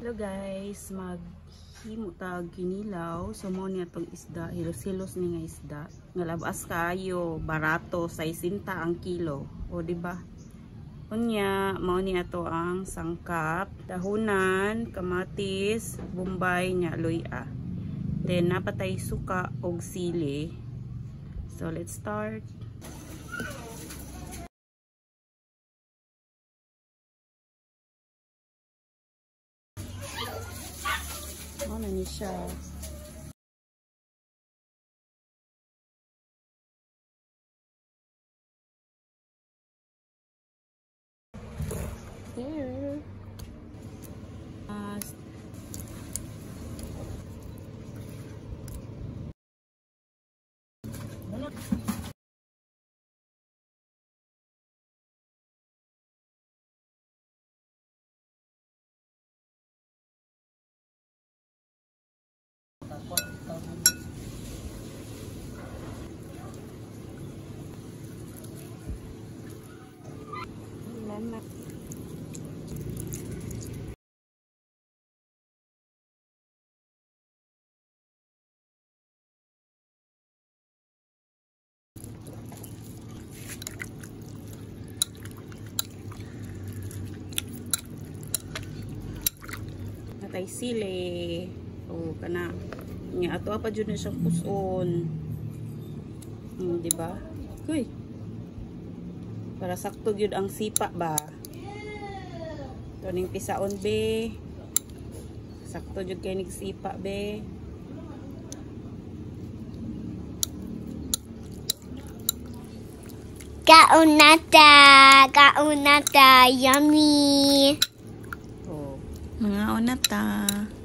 Hello guys, maghimo ta ginilaw. So mo ni atong isda, hilos-hilos ni nga isda. Nga labas kayo, barato, 60 ang kilo. O di ba? Unya, mao ni ato ang sangkap, dahunan, kamatis, bombay nya luya. Then napatay suka og sili. So let's start. Ano ni siya? There. Salamat. Natay sili. O kana nya ato pa jud na siyang puson. Di ba? Uy. Para sakto gyud ang sipa ba. Tuning pisaon be. Sakto jud kay nig sipa be. Kaunata, yummy. Oh, mga onata.